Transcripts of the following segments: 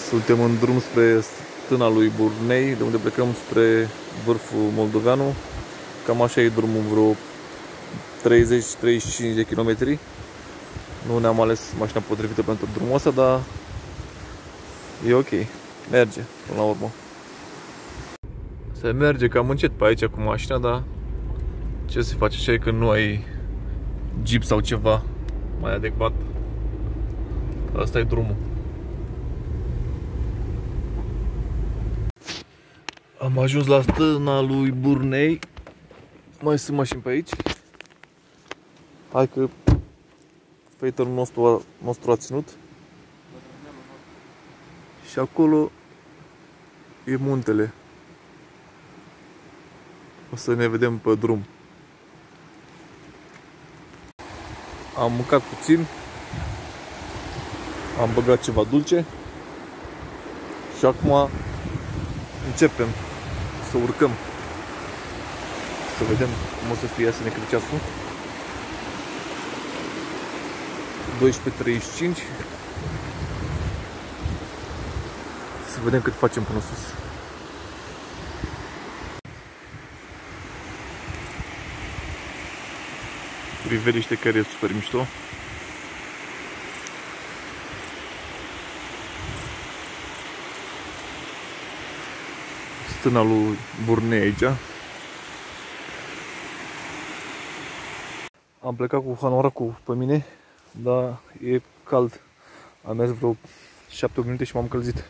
Suntem în drum spre stâna lui Burnei, de unde plecăm spre vârful Moldoveanu. Cam așa e drumul, vreo 30-35 de kilometri. Nu ne-am ales mașina potrivită pentru drumul ăsta, dar e ok. Merge până la urmă. Se merge cam încet pe aici cu mașina, dar ce se face așa e când nu ai jeep sau ceva mai adecvat. Asta e drumul. Am ajuns la stâna lui Burnei. Mai sunt mașini pe aici. Hai că făitorul nostru a ținut. Și acolo e muntele. O să ne vedem pe drum. Am mâncat puțin. Am băgat ceva dulce. Și acum începem să urcăm. Să vedem cum o să fie, să ne cred ceasul. 12:35. Să vedem cât facem până sus. Priveliște care e super mișto. Stâna lui Burnei aici. Am plecat cu hanoracul pe mine, dar e cald. Am mers vreo 7 minute și m-am încălzit.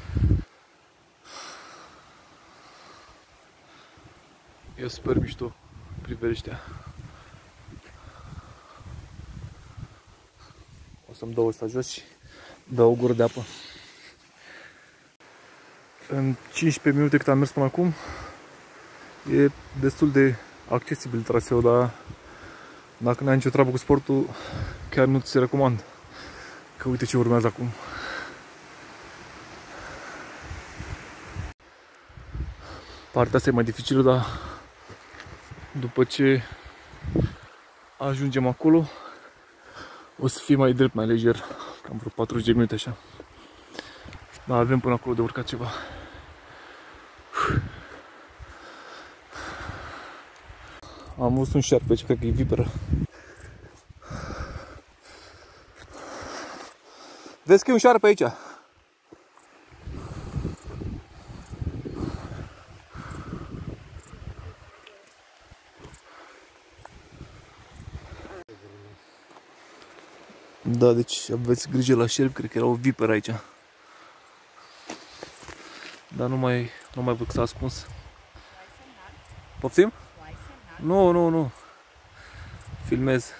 E super mișto priveliștea. O să-mi dau ăsta jos și dau o gură de apă. În 15 minute cât am mers până acum, e destul de accesibil traseul, dar dacă n-ai nicio treabă cu sportul, chiar nu ți se recomand. Că uite ce urmează acum. Partea asta e mai dificilă, dar după ce ajungem acolo, o să fie mai drept, mai lejer. Cam vreo 40 de minute așa. Dar avem până acolo de urcat ceva. Am văzut un șarpe aici, cred că e viperă. Vezi că e un șarpe aici. Da, deci aveți grijă la șerpi, cred că era o viperă aici. Dar nu mai văd că s-a ascuns. Poftim? Nu. Filmez.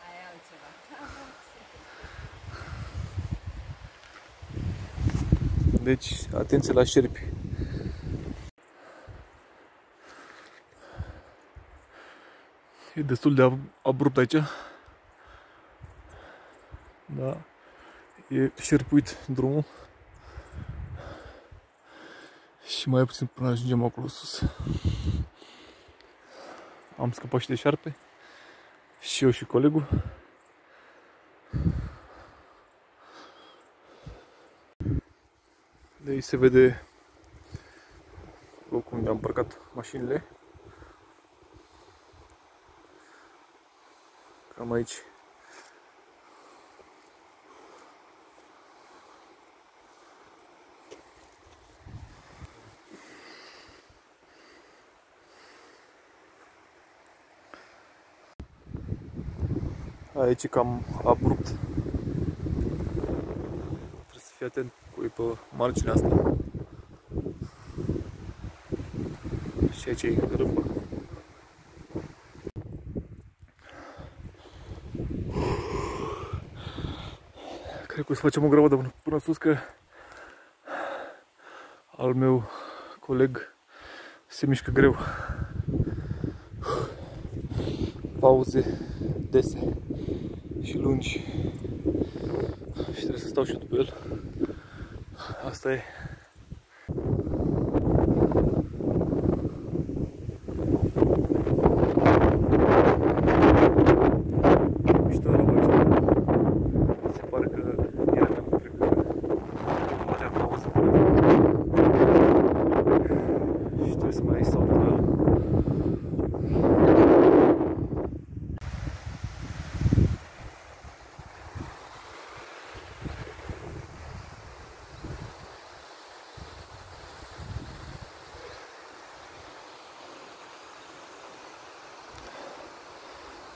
Deci, atenție la șerpi. E destul de abrupt aici. Da. E șerpuit drumul. Și mai puțin până ajungem acolo sus. Am scăpat și de șarpe. Și eu și colegul. De aici se vede locul unde am parcat mașinile. Cam aici. Aici e cam abrupt. Trebuie să fii atent cu ei pe marginea asta. Și aici e râmbă. Cred că o să facem o grămadă până sus, că al meu coleg se mișcă greu. Pauze dese și lungi. Și trebuie să stau și eu după el. Asta e. Mișto rău aici. Se pare că iar cred că nu mai pauză.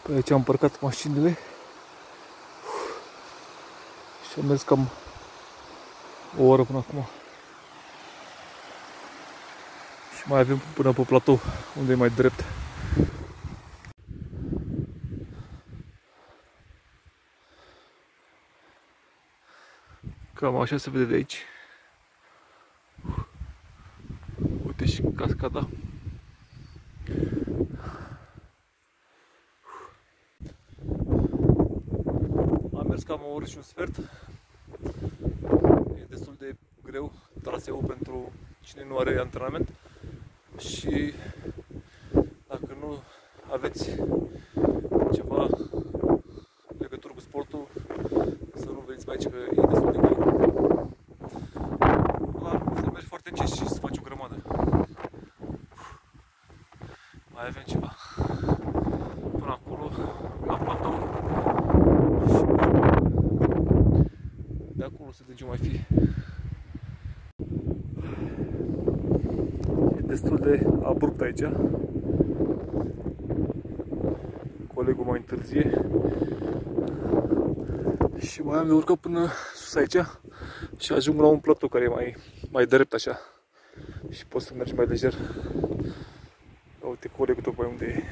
Pe aici am parcat mașinile și am mers cam o oră până acum. Și mai avem până pe platou, unde e mai drept. Cam așa se vede de aici. Uite și cascada. Am mers cam o oră și un sfert. E destul de greu traseul pentru cine nu are antrenament. Și dacă nu aveți ceva legătură cu sportul, să nu veniți pe aici, că e destul de greu. Să mergi foarte încet și să faci o grămadă. Mai avem ceva până acolo, la platou. De acolo să vedem mai fi. E destul de abrupt aici. Colegul mai întârzie. Și mai am de urcat până sus aici și ajung la un platou care e mai drept așa. Și poți să mergi mai lejer. Uite colegul tocmai unde e.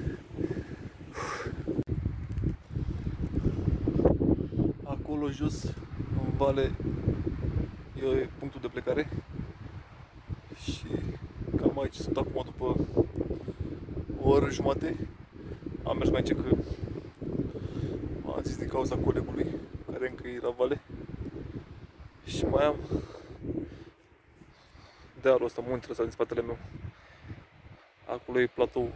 Acolo jos, în vale, e punctul de plecare. Și cam aici sunt acum după o oră jumate. Am mers mai încet că m-am zis din cauza colegului care încă e la vale. Și mai am dealul ăsta, muntele ăsta din spatele meu. Acolo e platou.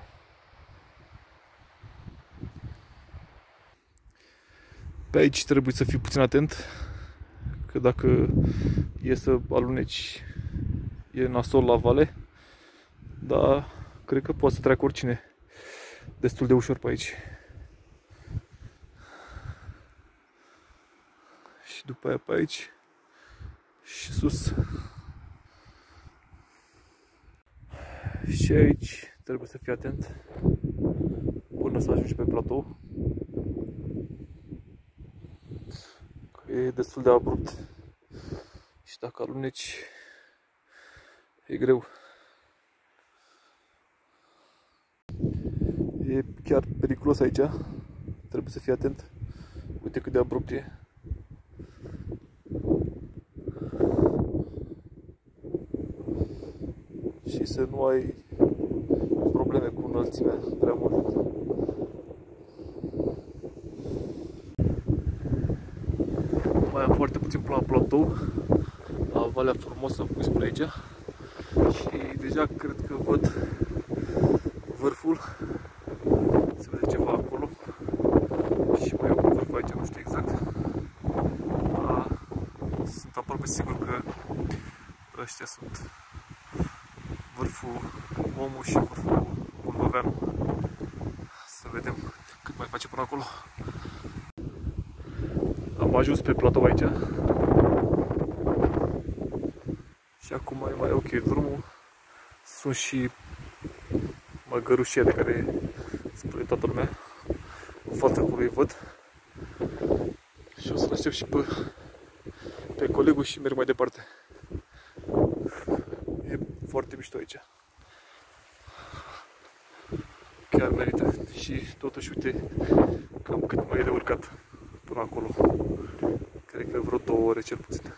Pe aici trebuie să fii puțin atent, că dacă e să aluneci, e nasol la vale, dar cred că poate să treacă oricine destul de ușor pe aici. Și după aia pe aici și sus. Și aici trebuie să fii atent până să ajungi pe platou. Că e destul de abrupt și dacă aluneci e greu. E chiar periculos aici, trebuie să fii atent. Uite cât de abrupt e. Și să nu ai probleme cu înălțimea prea mult. Mai am foarte puțin până la platou, la Valea Frumoasă, cum spune aici. Și deja cred că văd vârful. Se vede ceva acolo. Și mai e un vârf aici, nu știu exact. Sunt aproape sigur că ăștia sunt vârful Omul și vârful Bulbăveanu. Să vedem cât mai face până acolo. Am ajuns pe platou aici. Și acum e mai ok drumul. Sunt și măgărușele care spune toată lumea. În fața acolo îi văd. Și o să-l aștept și pe colegul și merg mai departe. E foarte mișto aici. Chiar merită. Și totuși, uite, cam cât mai e de urcat până acolo. Cred că vreo 2 ore cel puțin.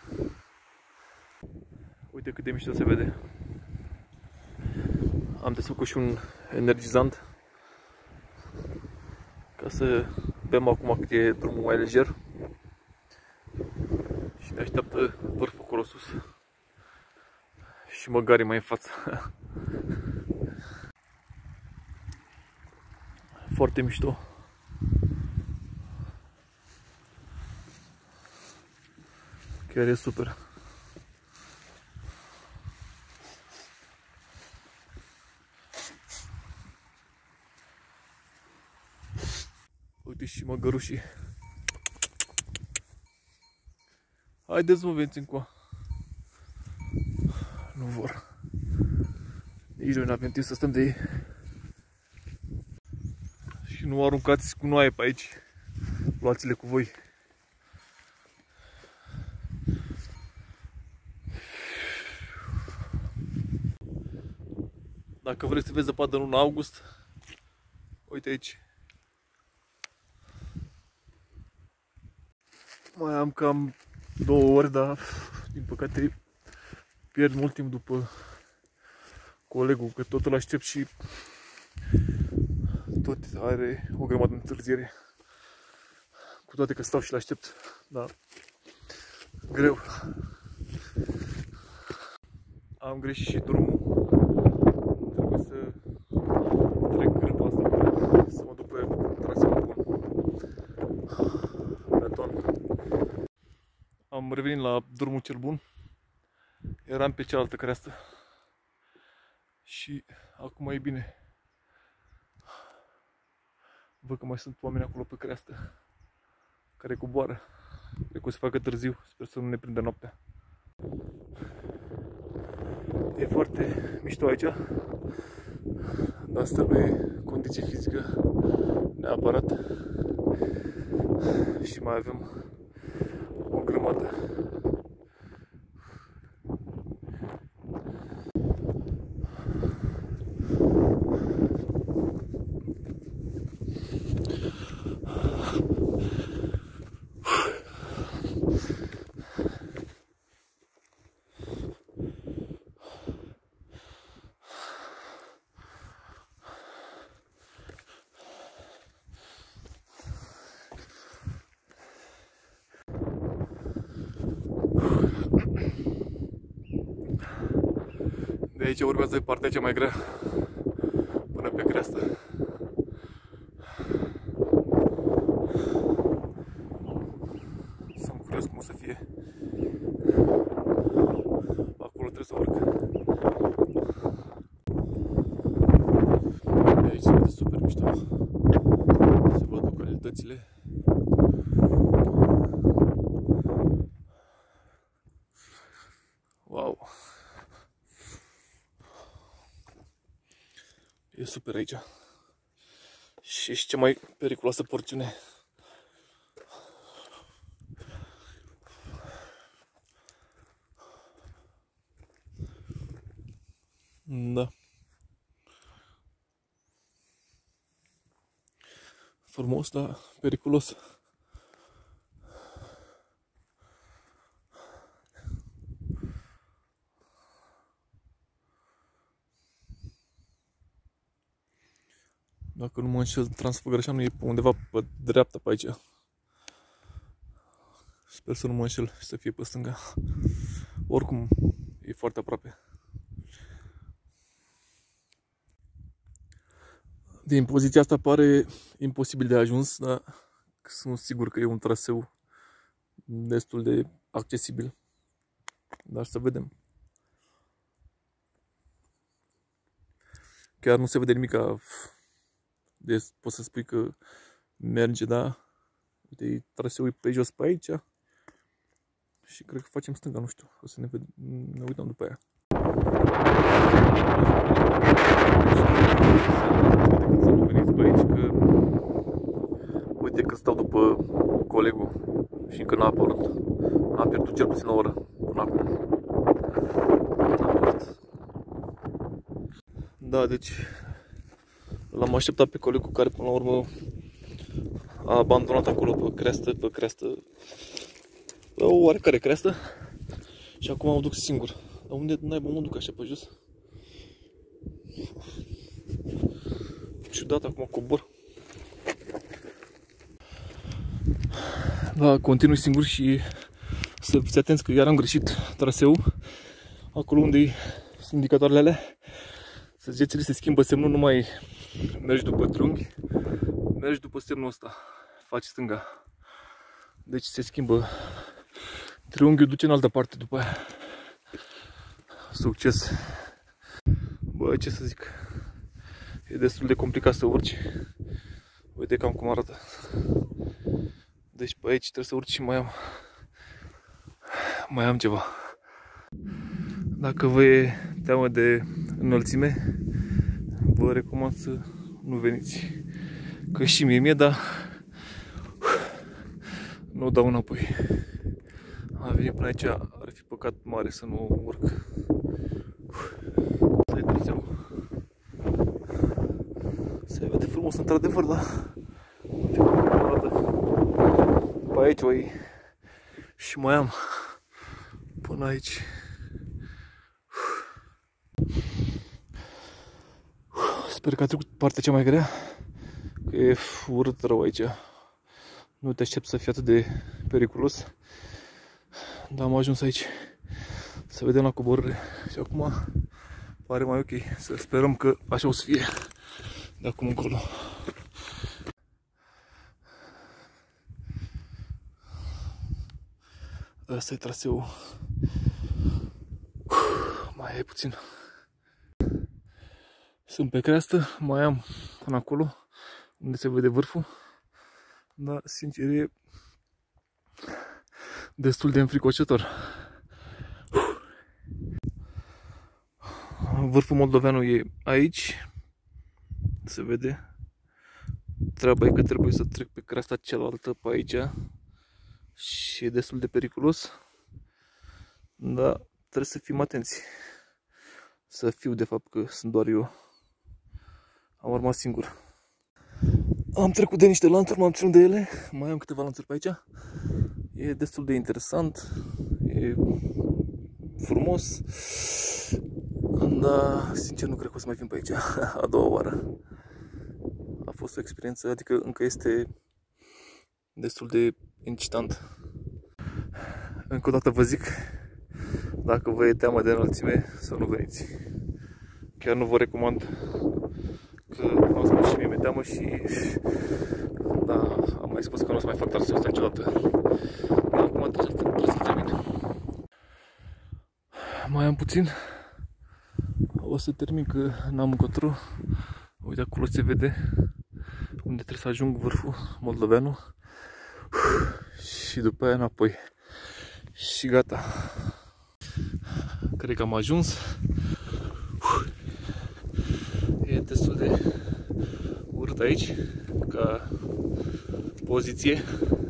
Uite cât de mișto se vede. Am desfăcut și un energizant ca să bem acum cât e drumul mai lejer. Și ne așteaptă vârful acolo sus. Și măgarii mai în față. Foarte mișto. Chiar e super. Uite și măgărușii. Haideți mă, veniți încoa. Nu vor. Nici noi n-avem timp să stăm de ei. Și Și nu aruncați cu noaie pe aici. Luați-le cu voi. Dacă vreți să vezi zăpadă în luna august, uite aici. Mai am cam 2 ori, dar din păcate pierd mult timp după colegul, că tot îl aștept și tot are o grămadă de întârziere. Cu toate că stau și l-aștept, dar greu. Am greșit și drumul. Trebuie să trec grâpa asta să mă duc pe traseul bun. Beton. Am revenit la drumul cel bun. Eram pe cealaltă creastă. Și acum e bine. Văd că mai sunt oameni acolo pe creastă care coboară. Cred că o să facă târziu. Sper să nu ne prindă noaptea. E foarte mișto aici, dar îți trebuie condiție fizică neapărat. Și mai avem o grămadă. De aici urmează partea cea mai grea, până pe creastă. Sunt curios cum o să fie. Acolo trebuie să urc. De aici se vede super mișto. Se văd localitățile. Wow! E super aici. Și cea mai periculoasă porțiune. Da. Frumos, dar periculos. Dacă nu mă înșel, Transfăgărășanul e pe undeva pe dreapta pe aici. Sper să nu mă înșel și să fie pe stânga. Oricum, e foarte aproape. Din poziția asta pare imposibil de ajuns, dar sunt sigur că e un traseu destul de accesibil. Dar să vedem. Chiar nu se vede nimic. Deci poți să spui că merge, da? Uite, traseul pe jos pe aici. Și cred că facem stânga, nu știu. O să ne uităm după aia. Să nu veniți pe aici, că uite că stau după colegul și încă n-a apărut. Am pierdut cel puțin o oră până acum. Da, deci l-am așteptat pe colegul care până la urmă a abandonat acolo pe creastă, pe o oarecare creastă. Și acum mă duc singur. Dar unde naiba mă duc așa pe jos? Ciudat, acum cobor. Da, continui singur și să fiți atenți că iar am greșit traseul. Acolo unde sunt indicatoarele alea, săgețile se schimbă semnul, nu mai mergi după triunghi, mergi după semnul ăsta, faci stânga. Deci se schimbă, triunghiul duce în altă parte după aia. Succes! Bă, ce să zic, e destul de complicat să urci. Uite cam cum arată. Deci pe aici trebuie să urci și mai am ceva. Dacă vă e teamă de înălțime, vă recomand să nu veniți. Că și mie, dar nu dau înapoi. A venit până aici, ar fi păcat mare să nu urc. Să-i trăseau. Se vede frumos într-adevăr, dar pe aici oi și mai am până aici. Sper că a trecut partea cea mai grea, că e urât rău aici. Nu te aștept să fie atât de periculos, dar am ajuns aici să vedem la coborâre și acum pare mai ok. Să sperăm că așa o să fie de acum încolo. Asta e traseul. Mai e puțin. Sunt pe creastă, mai am până acolo unde se vede vârful, dar sincer e destul de înfricoșător. Vârful moldoveanu e aici, se vede. Treaba e că trebuie să trec pe creasta cealaltă pe aici și e destul de periculos, dar trebuie să fim atenți. Să fiu de fapt, că sunt doar eu. Am rămas singur. Am trecut de niște lanțuri, m-am ținut de ele. Mai am câteva lanțuri pe aici. E destul de interesant. E frumos. Dar sincer nu cred că o să mai fim pe aici a doua oară. A fost o experiență, adică încă este destul de incitant. Încă o dată vă zic, dacă vă e teamă de înălțime, să nu veniți. Chiar nu vă recomand, că v-am spus și mie mi-e teamă și da, am mai spus că nu o să mai fac traseul ăsta niciodată. Dar acum trebuie să termin. Mai am puțin. O să termin că n-am încotro. Uite, acolo se vede unde trebuie să ajung vârful moldoveanu. Și după aia înapoi. Și gata. Cred că am ajuns. E destul de urât aici ca poziție.